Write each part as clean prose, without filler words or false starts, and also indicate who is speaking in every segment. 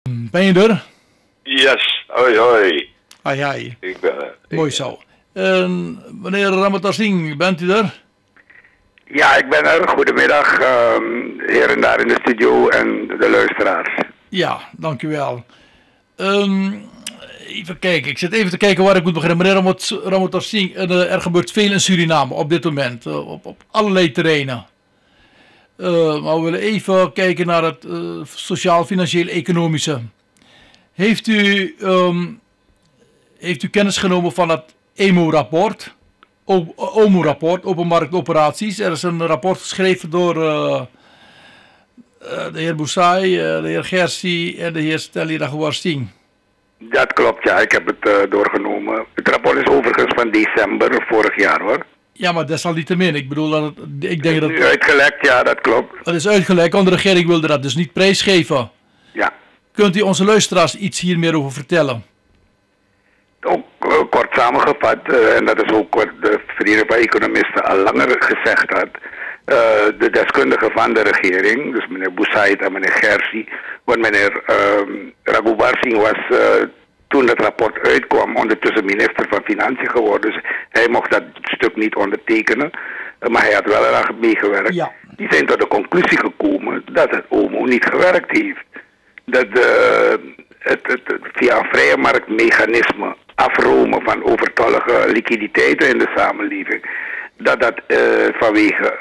Speaker 1: Ben je er?
Speaker 2: Yes, hoi hoi.
Speaker 1: Ai, ai.
Speaker 2: Ik ben er.
Speaker 1: Mooi zo. Meneer Ramatar Singh, bent u er?
Speaker 3: Ja, ik ben er. Goedemiddag, hier en daar in de studio en de luisteraars.
Speaker 1: Ja, dank u wel. Even kijken, ik zit even te kijken waar ik moet beginnen. Meneer Ramatar Singh, er gebeurt veel in Suriname op dit moment, op allerlei terreinen. Maar we willen even kijken naar het sociaal-financieel-economische. Heeft u kennis genomen van het EMO-rapport? OMO-rapport, Open Marktoperaties. Er is een rapport geschreven door de heer Boussaï, de heer Gersi en de heer Steli Raghuwar Singh.
Speaker 3: Dat klopt, ja. Ik heb het doorgenomen. Het rapport is overigens van december vorig jaar, hoor.
Speaker 1: Ja, maar desalniettemin. Ik bedoel, ik denk dat...
Speaker 3: Nu uitgelekt, ja, dat klopt.
Speaker 1: Het is uitgelekt, want de regering wilde dat dus niet prijsgeven.
Speaker 3: Ja.
Speaker 1: Kunt u onze luisteraars iets hier meer over vertellen?
Speaker 3: Ook kort samengevat, en dat is ook wat de Vereniging van Economisten al langer gezegd had. De deskundigen van de regering, dus meneer Boussaï en meneer Gersi, want meneer Raghuwar Singh was toen het rapport uitkwam ondertussen minister van Financiën geworden. Dus hij mocht dat stuk niet ondertekenen, maar hij had wel eraan meegewerkt.
Speaker 1: Ja.
Speaker 3: Die zijn tot de conclusie gekomen dat het OMO niet gewerkt heeft. Dat het via een vrije marktmechanisme afromen van overtollige liquiditeiten in de samenleving, dat vanwege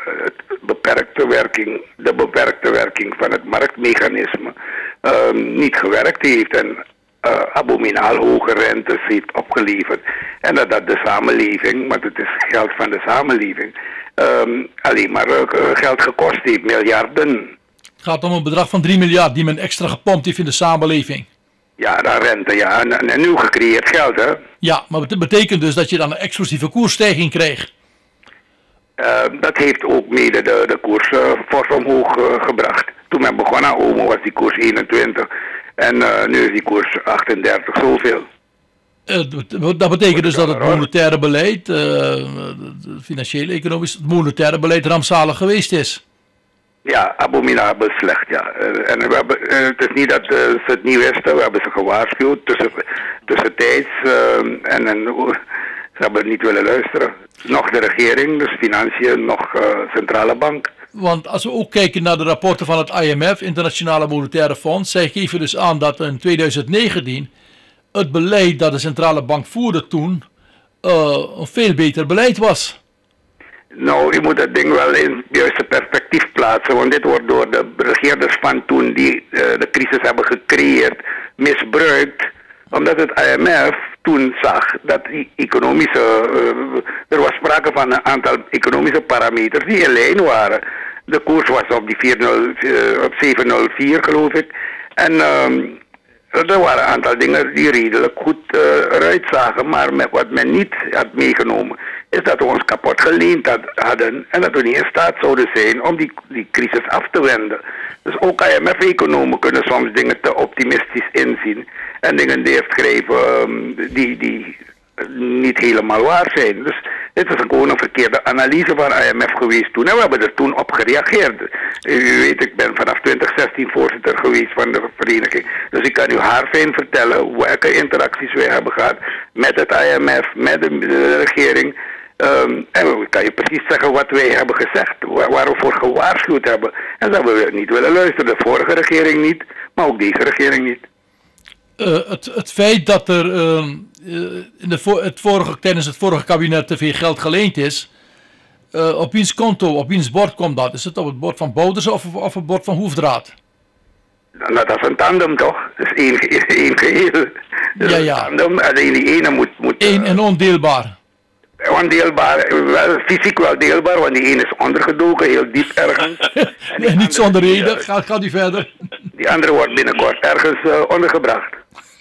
Speaker 3: de beperkte werking van het marktmechanisme niet gewerkt heeft en abominaal hoge rentes heeft opgeleverd. En dat de samenleving, want het is geld van de samenleving, alleen maar geld gekost heeft, miljarden.
Speaker 1: Het gaat om een bedrag van 3 miljard die men extra gepompt heeft in de samenleving.
Speaker 3: Ja, dat rente, ja. En nieuw gecreëerd geld, hè?
Speaker 1: Ja, maar het betekent dus dat je dan een explosieve koersstijging krijgt.
Speaker 3: Dat heeft ook mede de koers fors omhoog gebracht. Toen men begon aan OMO was die koers 21 en nu is die koers 38 zoveel.
Speaker 1: Dat betekent dus dat het monetaire beleid, het financieel-economisch, het monetaire beleid rampzalig geweest is.
Speaker 3: Ja, abominabel slecht, ja. En het is niet dat ze het niet wisten, we hebben ze gewaarschuwd tussentijds en ze hebben niet willen luisteren. Nog de regering, dus financiën, nog centrale bank.
Speaker 1: Want als we ook kijken naar de rapporten van het IMF, Internationale Monetaire Fonds, zij geven dus aan dat in 2019 het beleid dat de centrale bank voerde toen een veel beter beleid was.
Speaker 3: Nou, je moet dat ding wel in het juiste perspectief plaatsen, want dit wordt door de regeerders van toen die de crisis hebben gecreëerd, misbruikt, omdat het IMF toen zag dat die er was sprake van een aantal economische parameters die in lijn waren. De koers was op die 704 geloof ik. En er waren een aantal dingen die redelijk goed eruit zagen, maar wat men niet had meegenomen is dat we ons kapot geleend hadden en dat we niet in staat zouden zijn om die crisis af te wenden. Dus ook IMF-economen kunnen soms dingen te optimistisch inzien en dingen neerschrijven die niet helemaal waar zijn. Dus dit is gewoon een verkeerde analyse van IMF geweest toen en we hebben er toen op gereageerd. U weet, ik ben vanaf 2016 voorzitter geweest van de vereniging, dus ik kan u haarfijn vertellen welke interacties wij hebben gehad met het IMF, met de regering. En ik kan je precies zeggen wat wij hebben gezegd, waar we voor gewaarschuwd hebben. En dat we niet willen luisteren. De vorige regering niet, maar ook deze regering niet.
Speaker 1: Het feit dat er tijdens het vorige kabinet te veel geld geleend is, op wiens konto, op wiens bord komt dat? Is het op het bord van Bouterse of op het bord van Hoefdraad?
Speaker 3: Nou, dat is een tandem toch? Dat is één geheel.
Speaker 1: Ja, ja.
Speaker 3: Tandem, alleen die ene moet
Speaker 1: Eén en ondeelbaar.
Speaker 3: Ondeelbaar, wel fysiek wel deelbaar, want die ene is ondergedoken, heel diep ergens.
Speaker 1: Nee, niet zonder reden, gaat u verder.
Speaker 3: Die andere wordt binnenkort ergens ondergebracht.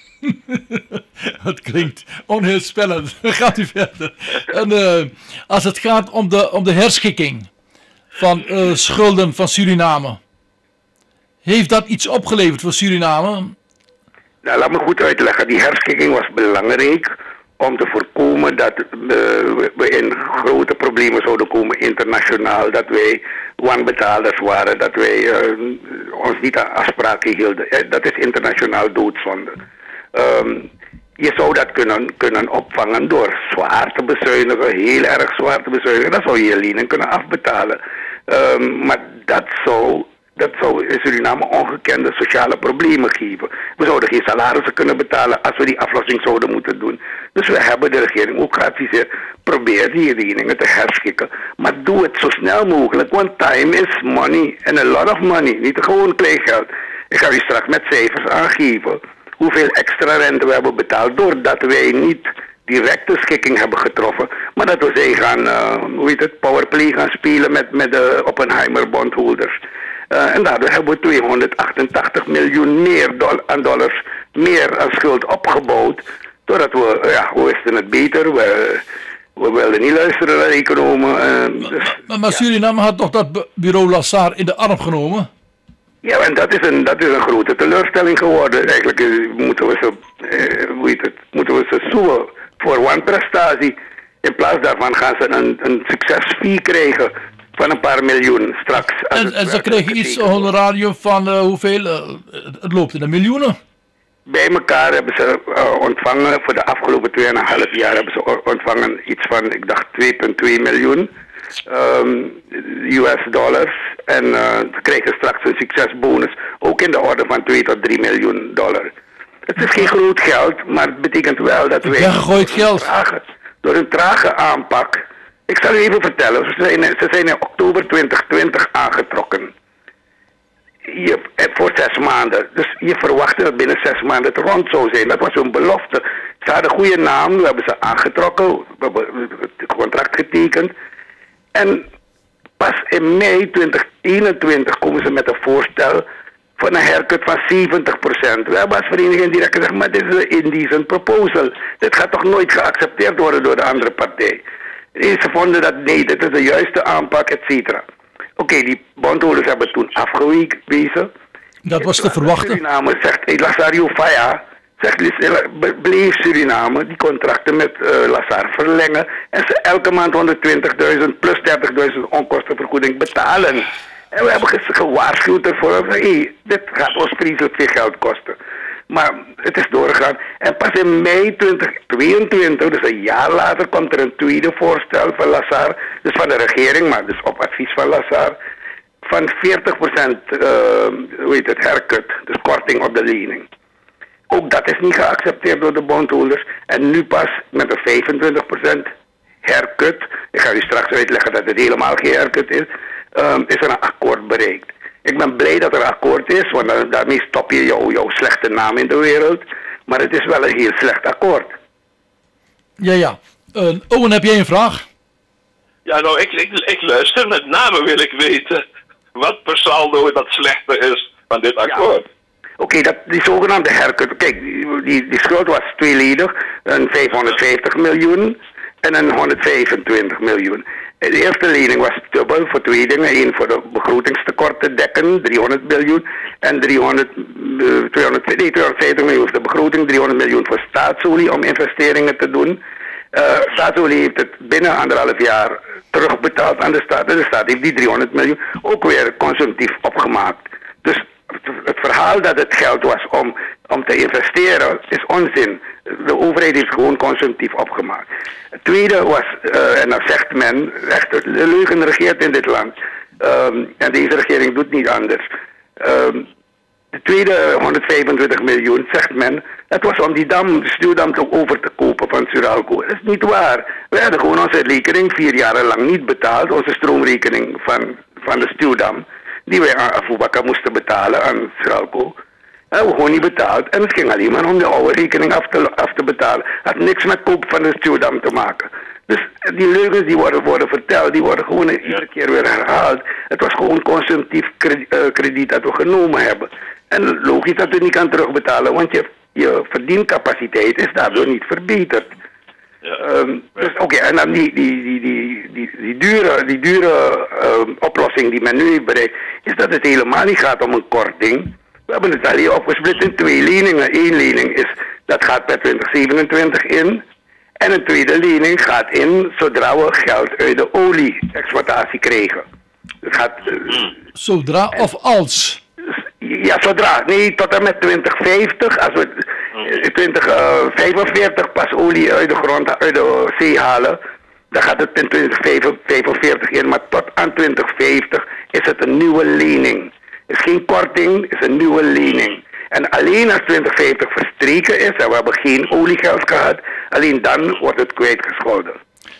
Speaker 1: Het klinkt onheilspellend, gaat u verder. En als het gaat om de herschikking van schulden van Suriname, heeft dat iets opgeleverd voor Suriname?
Speaker 3: Nou, laat me goed uitleggen, die herschikking was belangrijk om te voorkomen dat we in grote problemen zouden komen internationaal. Dat wij wanbetalers waren, dat wij ons niet aan afspraken hielden. Dat is internationaal doodzonde. Je zou dat kunnen opvangen door zwaar te bezuinigen, heel erg zwaar te bezuinigen. Dan zou je je lening kunnen afbetalen. Maar dat zou in Suriname ongekende sociale problemen geven. We zouden geen salarissen kunnen betalen als we die aflossing zouden moeten doen. Dus we hebben de regering ook geadviseerd, probeer die leningen te herschikken. Maar doe het zo snel mogelijk, want time is money. And a lot of money, niet gewoon kleingeld. Ik ga u straks met cijfers aangeven hoeveel extra rente we hebben betaald doordat wij niet directe schikking hebben getroffen, maar dat we zijn gaan, powerplay gaan spelen met de Oppenheimer bondholders. En daardoor hebben we 288 miljoen meer dollars meer aan schuld opgebouwd, doordat we wisten het beter, we wilden niet luisteren naar de economen.
Speaker 1: Maar Suriname had toch dat bureau Lazar in de arm genomen?
Speaker 3: Ja, en dat is een grote teleurstelling geworden. Eigenlijk moeten we ze zoeken voor wanprestatie. In plaats daarvan gaan ze een succesfee krijgen van een paar miljoen straks.
Speaker 1: En ze kregen iets honorarium van hoeveel? Het loopt in de miljoenen.
Speaker 3: Bij elkaar hebben ze ontvangen, voor de afgelopen 2,5 jaar hebben ze ontvangen iets van, ik dacht 2,2 miljoen. US dollars en ze krijgen straks een succesbonus ook in de orde van 2 tot 3 miljoen dollar. Het is geen groot geld, maar het betekent wel dat wij door een trage aanpak. Ik zal u even vertellen, ze zijn in oktober 2020 aangetrokken. Voor 6 maanden. Dus je verwachtte dat binnen 6 maanden het rond zou zijn. Dat was hun belofte. Ze hadden een goede naam, we hebben ze aangetrokken, we hebben het contract getekend. En pas in mei 2021 komen ze met een voorstel van een haircut van 70%. We hebben als vereniging direct gezegd, maar dit is een indecent proposal. Dit gaat toch nooit geaccepteerd worden door de andere partij. Ze vonden dat nee, dit is de juiste aanpak, et cetera. Oké, die bondholders hebben toen afgewezen.
Speaker 1: Dat was te verwachten.
Speaker 3: Suriname zegt, Lazario Faya, bleef Suriname die contracten met Lazar verlengen en ze elke maand 120.000 plus 30.000 onkostenvergoeding betalen. En we hebben gewaarschuwd ervoor, dit gaat ons vreselijk veel geld kosten. Maar het is doorgegaan. En pas in mei 2022, dus een jaar later, komt er een tweede voorstel van Lazar, dus van de regering, maar dus op advies van Lazar, van 40% haircut, dus korting op de lening. Ook dat is niet geaccepteerd door de bondholders. En nu pas met een 25% haircut, ik ga u straks uitleggen dat het helemaal geen haircut is er een akkoord bereikt. Ik ben blij dat er een akkoord is, want daarmee stop je jouw slechte naam in de wereld. Maar het is wel een heel slecht akkoord.
Speaker 1: Ja. Owen, heb jij een vraag?
Speaker 2: Ja, nou, ik luister. Met name wil ik weten wat per saldo dat slechte is van dit akkoord. Ja.
Speaker 3: Oké, die zogenaamde haircut. Kijk, die schuld was tweeledig. Een 550 miljoen en een 125 miljoen. De eerste lening was dubbel voor 2 dingen. 1 voor de begrotingstekort te dekken, 300 miljoen. En 250 miljoen voor de begroting, 300 miljoen voor staatsolie om investeringen te doen. Staatsolie heeft het binnen 1,5 jaar terugbetaald aan de staat. En de staat heeft die 300 miljoen ook weer consumptief opgemaakt. Dus het verhaal dat het geld was om te investeren is onzin. De overheid heeft gewoon consumptief opgemaakt. Het tweede was, en dan zegt men, echt, de leugen regeert in dit land. En deze regering doet niet anders. De tweede 125 miljoen, zegt men, het was om de stuwdam over te kopen van Suralco. Dat is niet waar. We hadden gewoon onze rekening 4 jaar lang niet betaald, onze stroomrekening van de stuwdam, die wij aan Afubaka moesten betalen aan Suralco. Dat hebben we gewoon niet betaald. En het ging alleen maar om de oude rekening af te betalen. Het had niks met koop van de stuwdam te maken. Dus die leugens die worden verteld, die worden gewoon iedere keer weer herhaald. Het was gewoon consumptief krediet dat we genomen hebben. En logisch dat je niet kan terugbetalen, want je verdiencapaciteit is daardoor niet verbeterd. Ja. Dus oké, en dan die dure oplossing die men nu heeft bereikt, is dat het helemaal niet gaat om een korting. We hebben het al hier opgesplit in 2 leningen. 1 lening dat gaat per 2027 in. En een tweede lening gaat in zodra we geld uit de olie-exploitatie krijgen. Het gaat,
Speaker 1: Zodra of als?
Speaker 3: ja, zodra. Nee, tot en met 2050. Als we 2045 pas olie uit de grond, uit de zee halen, dan gaat het in 2045 in. Maar tot aan 2050 is het een nieuwe lening. Het is geen korting, het is een nieuwe lening. En alleen als 2050 verstreken is en we hebben geen oliegeld gehad, alleen dan wordt het kwijtgescholden.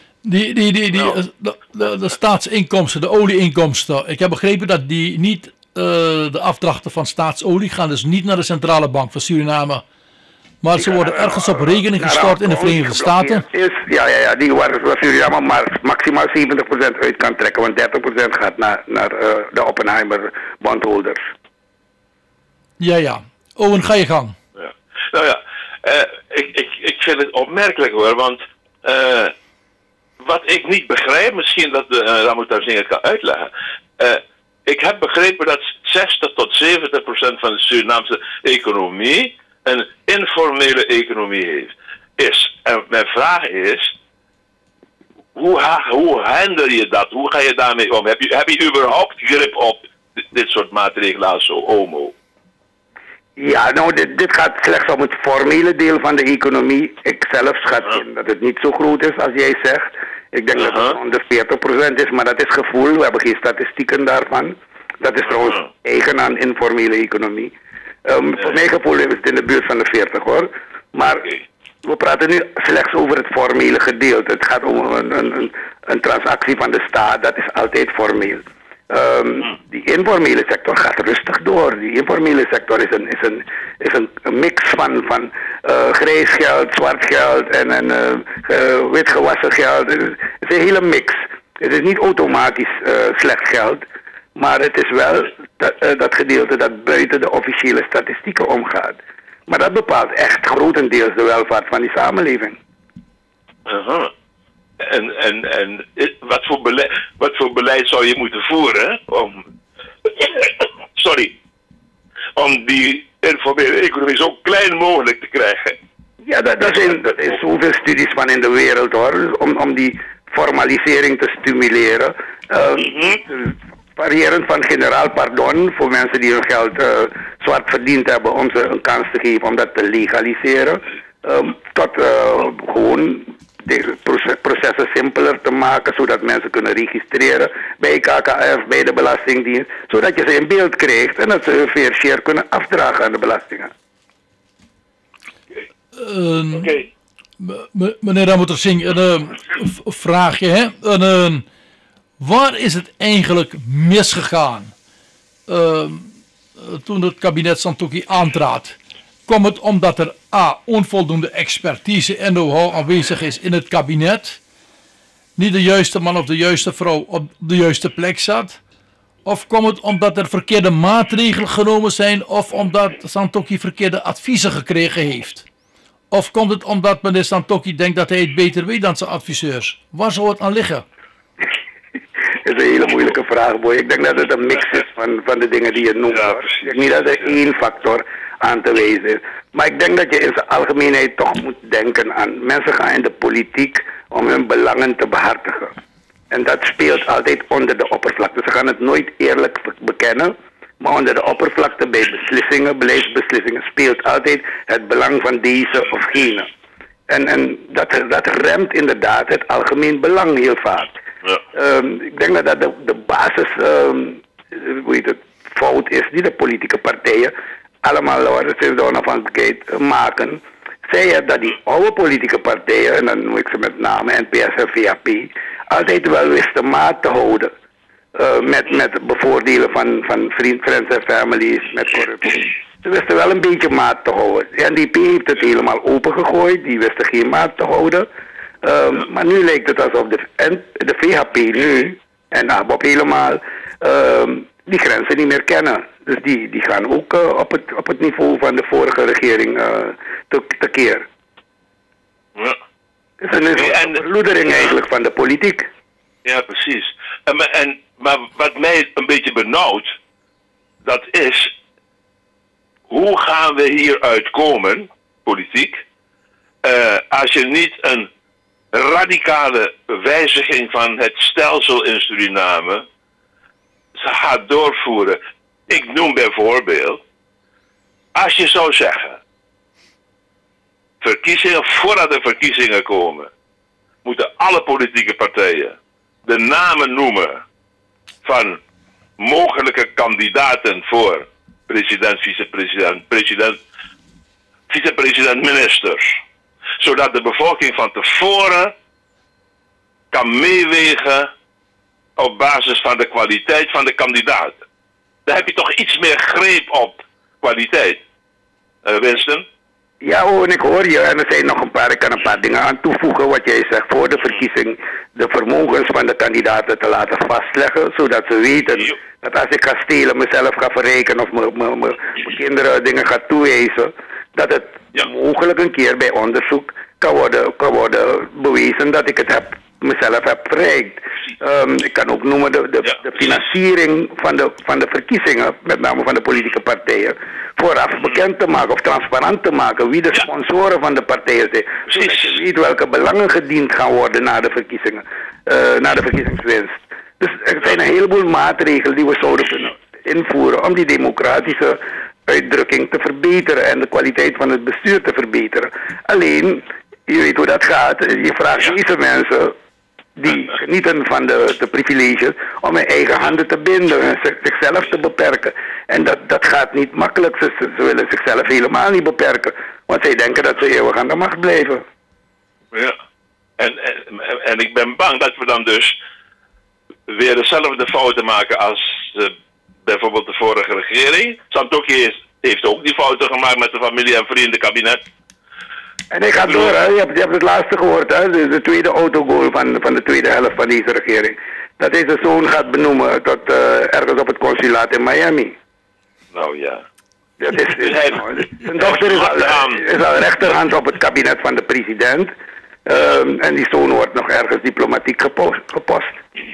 Speaker 1: De staatsinkomsten, de olieinkomsten. Ik heb begrepen dat die niet, de afdrachten van staatsolie gaan dus niet naar de Centrale Bank van Suriname. Maar ze worden ergens op rekening gestort in de Verenigde Staten.
Speaker 3: Ja, die waar Suriname maar maximaal 70% uit kan trekken, want 30% gaat naar de Oppenheimer-bondholders.
Speaker 1: Ja. Owen, ga je gang.
Speaker 2: Ja. Nou ja, ik vind het opmerkelijk hoor, want wat ik niet begrijp, misschien dat Ramotazing het kan uitleggen. Ik heb begrepen dat 60 tot 70% van de Surinaamse economie een informele economie is. En mijn vraag is, hoe handel je dat? Hoe ga je daarmee om? Heb je überhaupt grip op dit soort maatregelen als zo OMO?
Speaker 3: Ja, nou, dit gaat slechts om het formele deel van de economie. Ik zelf schat in dat het niet zo groot is als jij zegt. Ik denk dat het onder 40% is, maar dat is gevoel. We hebben geen statistieken daarvan. Dat is trouwens eigen aan informele economie. Voor mijn gevoel is het in de buurt van de 40 hoor. Maar we praten nu slechts over het formele gedeelte. Het gaat om een transactie van de staat, dat is altijd formeel. Die informele sector gaat rustig door. Die informele sector is een mix van grijs geld, zwart geld en wit gewassen geld. Het is een hele mix. Het is niet automatisch slecht geld, maar het is wel dat gedeelte dat buiten de officiële statistieken omgaat. Maar dat bepaalt echt grotendeels de welvaart van die samenleving.
Speaker 2: En wat voor beleid zou je moeten voeren om die informele economie zo klein mogelijk te krijgen?
Speaker 3: Ja, dat zijn zoveel studies van in de wereld hoor, om die formalisering te stimuleren. Variërend van generaal pardon voor mensen die hun geld zwart verdiend hebben om ze een kans te geven om dat te legaliseren. Tot gewoon deze processen simpeler te maken, zodat mensen kunnen registreren bij KKF, bij de Belastingdienst, zodat je ze in beeld krijgt en dat ze hun fair share kunnen afdragen aan de belastingen.
Speaker 1: Meneer Ramotazing, een vraagje, hè? Waar is het eigenlijk misgegaan toen het kabinet Santokhi aantrad? Kwam het omdat er onvoldoende expertise en know-how aanwezig is in het kabinet? Niet de juiste man of de juiste vrouw op de juiste plek zat? Of kwam het omdat er verkeerde maatregelen genomen zijn of omdat Santokhi verkeerde adviezen gekregen heeft? Of komt het omdat meneer Santokhi denkt dat hij het beter weet dan zijn adviseurs? Waar zou het aan liggen?
Speaker 3: Dat is een hele moeilijke vraag, boy. Ik denk dat het een mix is van de dingen die je noemt. Ja, ik denk niet dat er één factor aan te wijzen is. Maar ik denk dat je in zijn algemeenheid toch moet denken aan mensen gaan in de politiek om hun belangen te behartigen. En dat speelt altijd onder de oppervlakte. Ze gaan het nooit eerlijk bekennen, maar onder de oppervlakte bij beslissingen, beleidsbeslissingen, speelt altijd het belang van deze of gene. En dat remt inderdaad het algemeen belang heel vaak. Ja. Ik denk dat de basis fout is die de politieke partijen allemaal sinds de onafhankelijkheid maken. Zij het dat die oude politieke partijen, en dan noem ik ze met name NPS en VAP, altijd wel wisten maat te houden met bevoordelen van friends en families, met corruptie. Ze wisten wel een beetje maat te houden. De NDP heeft het helemaal opengegooid, die wisten geen maat te houden. Maar nu lijkt het alsof de VHP nu, en ABOP helemaal, die grenzen niet meer kennen. Dus die gaan ook op het niveau van de vorige regering tekeer. Ja. Dus het is een verloedering eigenlijk van de politiek.
Speaker 2: Ja, precies. Maar wat mij een beetje benauwt, dat is, hoe gaan we hieruit komen, politiek, als je niet een radicale wijziging van het stelsel in Suriname gaat doorvoeren. Ik noem bijvoorbeeld, als je zou zeggen, verkiezingen, voordat de verkiezingen komen, moeten alle politieke partijen de namen noemen van mogelijke kandidaten voor president, vicepresident, ministers. Zodat de bevolking van tevoren kan meewegen op basis van de kwaliteit van de kandidaten. Daar heb je toch iets meer greep op kwaliteit. Winston?
Speaker 3: Ja hoor, en ik hoor je. En er zijn nog ik kan een paar dingen aan toevoegen wat jij zegt. Voor de verkiezing de vermogens van de kandidaten te laten vastleggen. Zodat ze weten dat als ik ga stelen, mezelf ga verrekenen of mijn kinderen dingen ga toewijzen. Dat het mogelijk een keer bij onderzoek kan worden bewezen dat ik het mezelf heb verrijkt. Ik kan ook noemen de financiering van de verkiezingen, met name van de politieke partijen, vooraf bekend te maken of transparant te maken wie de sponsoren van de partijen zijn. Zodat je weet welke belangen gediend gaan worden na de verkiezingen, na de verkiezingswinst. Dus er zijn een heleboel maatregelen die we zouden kunnen invoeren om die democratische uitdrukking te verbeteren en de kwaliteit van het bestuur te verbeteren. Alleen, je weet hoe dat gaat, je vraagt deze mensen die genieten van de privileges om hun eigen handen te binden en zichzelf te beperken. En dat gaat niet makkelijk. Ze willen zichzelf helemaal niet beperken, want zij denken dat ze eeuwig aan de macht blijven.
Speaker 2: Ja, en ik ben bang dat we dan dus weer dezelfde fouten maken als bijvoorbeeld de vorige regering. Santokhi heeft ook die fouten gemaakt met de familie- en vriendenkabinet. En
Speaker 3: ik ga door, hè. Je hebt het laatste gehoord, hè. De tweede autogoal van de tweede helft van deze regering. Dat hij zijn zoon gaat benoemen tot ergens op het consulaat in Miami.
Speaker 2: Nou ja.
Speaker 3: Zijn dochter is al rechterhand op het kabinet van de president. En die zoon wordt nog ergens diplomatiek gepost.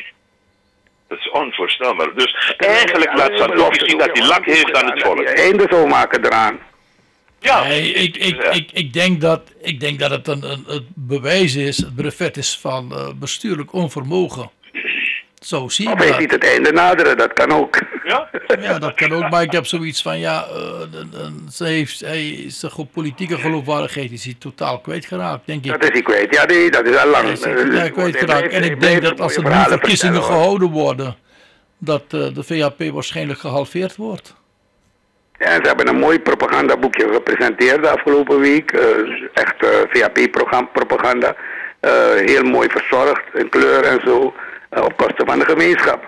Speaker 2: Dat is onvoorstelbaar. Dus eigenlijk laat Santokhi zien dat hij lak heeft aan het volk.
Speaker 3: Einde zou maken eraan.
Speaker 1: Ja. Nee, ik denk dat het een bewijs is, het brevet is van bestuurlijk onvermogen. Zo zie je
Speaker 3: dat. Hij ziet het einde naderen, dat kan ook.
Speaker 2: Ja?
Speaker 1: Ja, dat kan ook, maar ik heb zoiets van, zijn politieke geloofwaardigheid is hij totaal kwijtgeraakt, denk ik.
Speaker 3: Dat is hij kwijt, ja, dat is al lang.
Speaker 1: Hij kwijtgeraakt. En ik denk dat als er nu verkiezingen gehouden worden, dat de VHP waarschijnlijk gehalveerd wordt.
Speaker 3: Ja, ze hebben een mooi propagandaboekje gepresenteerd de afgelopen week. Echt VHP-propaganda. Heel mooi verzorgd in kleur en zo. Op kosten van de gemeenschap.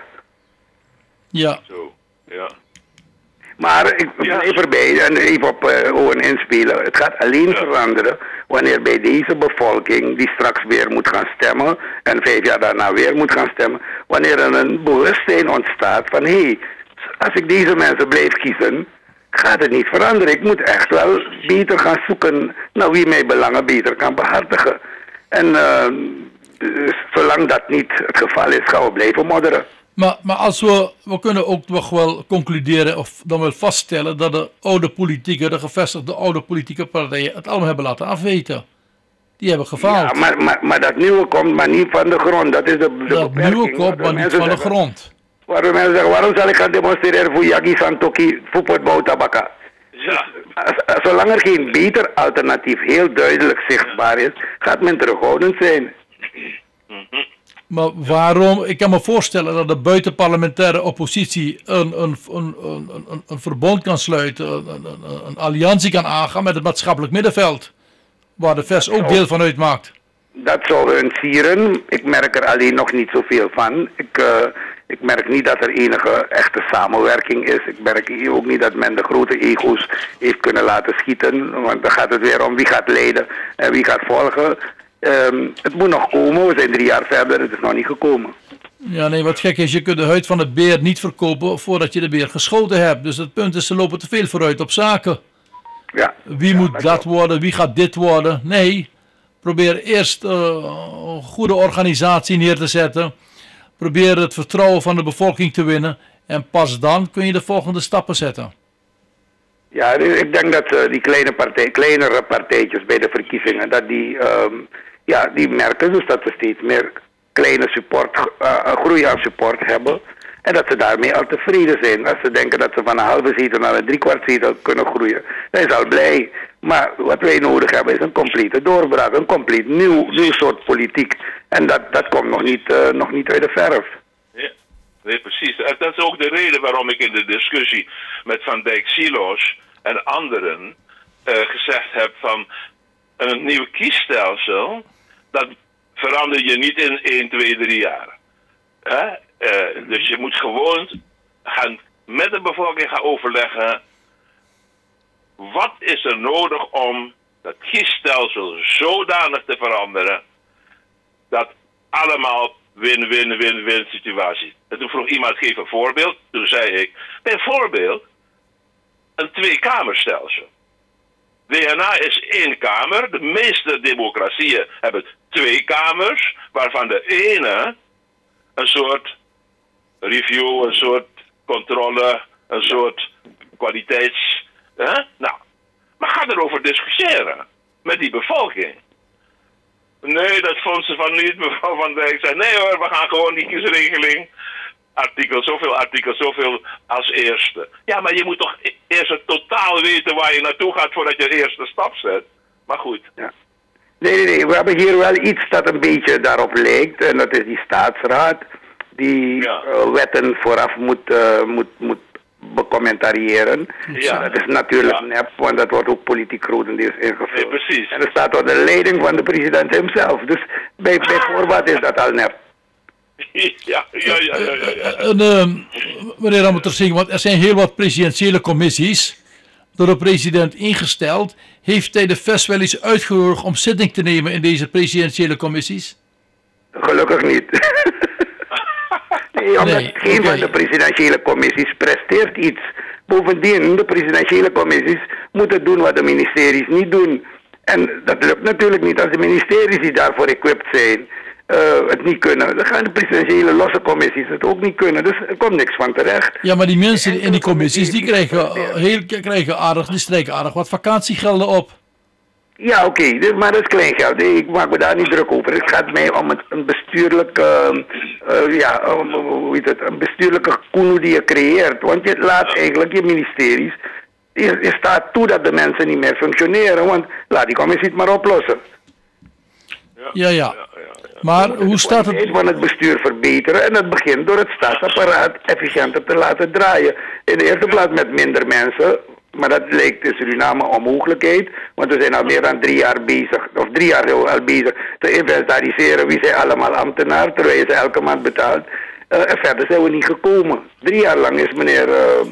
Speaker 1: Ja.
Speaker 2: Zo, ja.
Speaker 3: Maar ik blijf erbij en even op Owen inspelen. Het gaat alleen veranderen wanneer bij deze bevolking, die straks weer moet gaan stemmen en 5 jaar daarna weer moet gaan stemmen, wanneer er een bewustzijn ontstaat van hé, als ik deze mensen blijf kiezen, gaat het niet veranderen. Ik moet echt wel beter gaan zoeken naar wie mijn belangen beter kan behartigen. En zolang dat niet het geval is, gaan we blijven modderen.
Speaker 1: Maar als we kunnen ook nog wel concluderen of dan wel vaststellen dat de de gevestigde oude politieke partijen het allemaal hebben laten afweten. Die hebben gefaald.
Speaker 3: Ja, maar dat nieuwe komt maar niet van de grond. Dat is
Speaker 1: dat nieuwe komt maar niet van de grond.
Speaker 3: Waarom mensen zeggen, waarom zal ik gaan demonstreren voor Yagi Santokhi, voor Potbouw Tabaka?
Speaker 2: Ja.
Speaker 3: Zolang er geen beter alternatief heel duidelijk zichtbaar is, gaat men terughoudend zijn.
Speaker 1: Maar waarom? Ik kan me voorstellen dat de buitenparlementaire oppositie een verbond kan sluiten, een alliantie kan aangaan met het maatschappelijk middenveld, waar de VES ook deel van uitmaakt.
Speaker 3: Dat zou hun sieren. Ik merk er alleen nog niet zoveel van. Ik merk niet dat er enige echte samenwerking is. Ik merk ook niet dat men de grote ego's heeft kunnen laten schieten. Want dan gaat het weer om wie gaat leiden en wie gaat volgen. Het moet nog komen. We zijn 3 jaar verder. Het is nog niet gekomen.
Speaker 1: Ja, nee, wat gek is, je kunt de huid van het beer niet verkopen voordat je de beer geschoten hebt. Dus het punt is, ze lopen te veel vooruit op zaken.
Speaker 3: Ja.
Speaker 1: Wie moet dat worden? Wie gaat dit worden? Nee. Probeer eerst een goede organisatie neer te zetten. Probeer het vertrouwen van de bevolking te winnen. En pas dan kun je de volgende stappen zetten.
Speaker 3: Ja, ik denk dat die kleinere partijtjes bij de verkiezingen, dat die ja, die merken dus dat we steeds meer kleine groei aan support hebben. En dat ze daarmee al tevreden zijn. Als ze denken dat ze van een halve zetel naar een driekwart zetel kunnen groeien, dan is al blij. Maar wat wij nodig hebben is een complete doorbraak, een compleet nieuw soort politiek. En dat komt nog niet uit de verf.
Speaker 2: Ja, nee, precies. En dat is ook de reden waarom ik in de discussie met Van Dijk Silos en anderen gezegd heb van een nieuw kiesstelsel, dat verander je niet in 1, 2, 3 jaar. Dus je moet gewoon met de bevolking gaan overleggen. Wat is er nodig om dat kiesstelsel zodanig te veranderen dat allemaal win-win-win-win situatie. En toen vroeg iemand, geef een voorbeeld. Toen zei ik, bijvoorbeeld een tweekamerstelsel. DNA is 1 kamer. De meeste democratieën hebben 2 kamers, waarvan de ene een soort review, een soort controle, een soort kwaliteits... Nou, maar ga erover discussiëren met die bevolking. Nee, dat vond ze van niet, mevrouw Van Dijk. Zei, nee hoor, we gaan gewoon die kiesregeling. Artikel zoveel als eerste. Ja, maar je moet toch eerst het totaal weten waar je naartoe gaat voordat je de eerste stap zet. Maar goed. Ja.
Speaker 3: Nee, we hebben hier wel iets dat een beetje daarop lijkt. En dat is die staatsraad. Die wetten vooraf moet becommentariëren. Ja. Dat is natuurlijk nep, want dat wordt ook politiek grotendeels ingevuld.
Speaker 2: Nee, precies.
Speaker 3: En dat staat onder de leiding van de president hemzelf. Dus bij voorbaat is dat al nep.
Speaker 2: Ja.
Speaker 1: Meneer Ramotersingh, want er zijn heel wat presidentiële commissies door de president ingesteld. Heeft hij de VES wel eens uitgenodigd om zitting te nemen in deze presidentiële commissies?
Speaker 3: Gelukkig niet. Nee, omdat geen van de presidentiële commissies presteert iets. Bovendien, de presidentiële commissies moeten doen wat de ministeries niet doen. En dat lukt natuurlijk niet als de ministeries die daarvoor equipped zijn het niet kunnen. Dan gaan de presidentiële losse commissies het ook niet kunnen. Dus er komt niks van terecht.
Speaker 1: Ja, maar die mensen in die commissies die krijgen aardig wat vakantiegelden op.
Speaker 3: Ja, oké, maar dat is kleingeld. Ik maak me daar niet druk over. Het gaat mij om een bestuurlijke, een bestuurlijke koenu die je creëert. Want je laat eigenlijk je ministeries, je staat toe dat de mensen niet meer functioneren. Want laat die commissie het maar oplossen.
Speaker 1: Ja. Maar hoe staat het?
Speaker 3: De van het bestuur verbeteren en dat begint door het staatsapparaat efficiënter te laten draaien. In de eerste plaats met minder mensen. Maar dat lijkt in Suriname een onmogelijkheid. Want we zijn al meer dan 3 jaar bezig, of 3 jaar al bezig, te inventariseren wie zijn allemaal ambtenaar, terwijl je ze elke maand betaalt. En verder zijn we niet gekomen. 3 jaar lang is meneer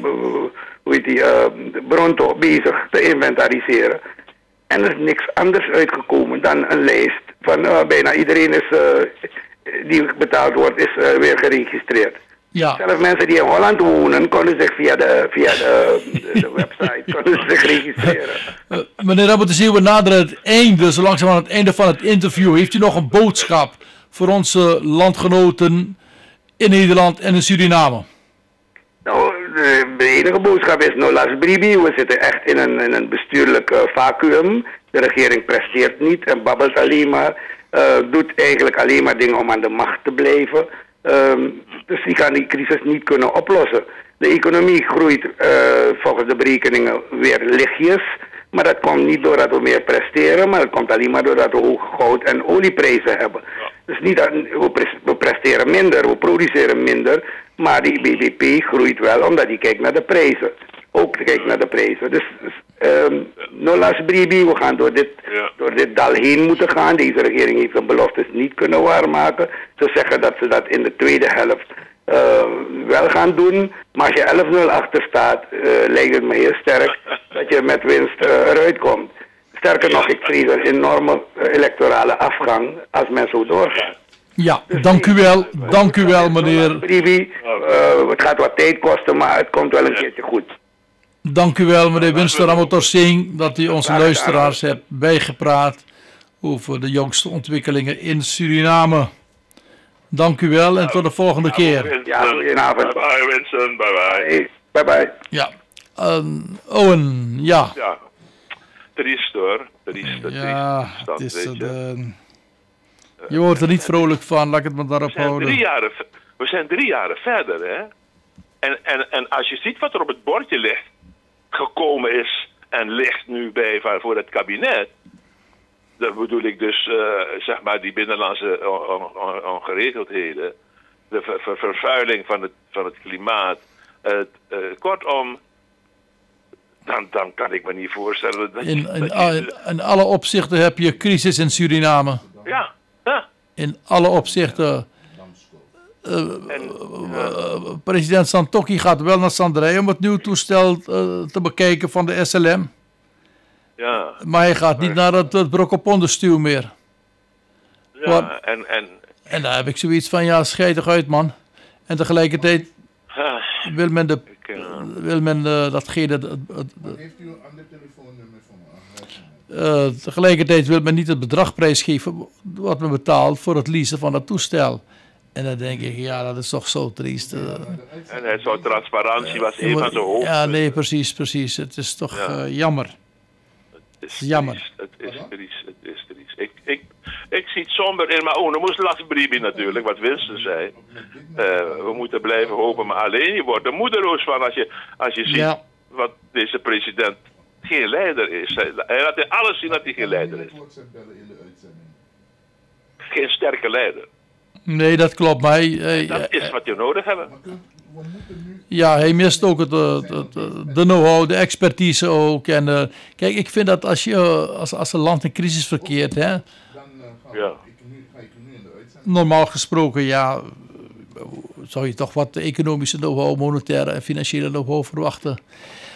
Speaker 3: Bronto bezig te inventariseren. En er is niks anders uitgekomen dan een lijst van bijna iedereen die betaald wordt, is weer geregistreerd. Ja. Zelfs mensen die in Holland wonen, konden zich via de website zich registreren.
Speaker 1: Meneer Ramotersingh, we naderen het einde, zo langzaam aan het einde van het interview. Heeft u nog een boodschap voor onze landgenoten in Nederland en in Suriname?
Speaker 3: Nou, de enige boodschap is no las bribi. We zitten echt in een bestuurlijk vacuüm. De regering presteert niet en babbelt alleen maar. Doet eigenlijk alleen maar dingen om aan de macht te blijven. Dus die gaan die crisis niet kunnen oplossen. De economie groeit volgens de berekeningen weer lichtjes. Maar dat komt niet doordat we meer presteren, maar dat komt alleen maar doordat we hoge goud- en olieprijzen hebben. Dus niet dat we presteren minder, we produceren minder, maar die BBP groeit wel omdat die kijkt naar de prijzen. Ook kijkt naar de prijzen. Dus no las bribi, we gaan door dit dal heen moeten gaan. Deze regering heeft zijn beloftes niet kunnen waarmaken. Ze zeggen dat ze dat in de tweede helft wel gaan doen. Maar als je 11-0 achter staat, lijkt het me heel sterk dat je met winst eruit komt. Sterker nog, ik vrees een enorme electorale afgang als men zo doorgaat.
Speaker 1: Ja, dus dank u wel meneer.
Speaker 3: Het gaat wat tijd kosten, maar het komt wel een keertje goed.
Speaker 1: Dank u wel meneer Winston Ramotersingh dat u onze luisteraars hebt bijgepraat over de jongste ontwikkelingen in Suriname. Dank u wel en tot de volgende keer.
Speaker 3: Ja, goedenavond.
Speaker 2: Bye Winston, bye.
Speaker 3: Bye.
Speaker 1: Ja, Owen, ja.
Speaker 2: Ja, triest hoor. Triest.
Speaker 1: Ja, het is Je wordt er niet vrolijk van, laat ik het maar daarop
Speaker 2: We zijn
Speaker 1: houden.
Speaker 2: 3 jaar verder, hè. En als je ziet wat er op het bordje ligt, gekomen is en ligt nu voor het kabinet. Dat bedoel ik dus, zeg maar, die binnenlandse ongeregeldheden. De vervuiling van het klimaat. Kortom, dan kan ik me niet voorstellen dat
Speaker 1: In alle opzichten heb je crisis in Suriname.
Speaker 2: Ja.
Speaker 1: In alle opzichten. President Santokki gaat wel naar Sandrij om het nieuwe toestel te bekijken van de SLM.
Speaker 2: Ja.
Speaker 1: Maar hij gaat niet naar het Brokoponde-stuw meer.
Speaker 2: Ja,
Speaker 1: en daar heb ik zoiets van, ja, scheidig uit, man. En tegelijkertijd wil men datgene...
Speaker 4: Heeft u een ander telefoonnummer voor me?
Speaker 1: Tegelijkertijd wil men niet het bedrag prijsgeven wat men betaalt voor het leasen van dat toestel. En dan denk ik, ja, dat is toch zo triest.
Speaker 2: En hij zou transparantie was een van zijn hoofd.
Speaker 1: Ja, nee, precies. Het is toch jammer.
Speaker 2: Het is
Speaker 1: jammer.
Speaker 2: Het is triest. Ik zie het somber in, maar dan moest Lasbribi natuurlijk, wat Winston zei. We moeten blijven hopen, maar alleen je wordt er moedeloos van als je ziet wat deze president geen leider is. Hij laat in alles zien dat hij geen leider is. Geen sterke leider.
Speaker 1: Nee, dat klopt. Maar
Speaker 2: dat is wat je nodig hebt.
Speaker 1: Ja, hij mist ook de know-how, de expertise ook. En kijk, ik vind dat als een land in crisis verkeert, hè, normaal gesproken, ja, zou je toch wat economische know-how, monetaire en financiële know-how verwachten.